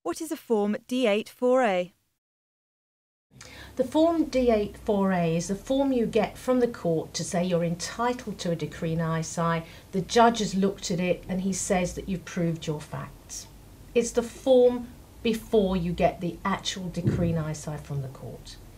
What is a Form D84A? The Form D84A is the form you get from the court to say you're entitled to a decree nisi. The judge has looked at it and he says that you've proved your facts. It's the form before you get the actual decree nisi from the court.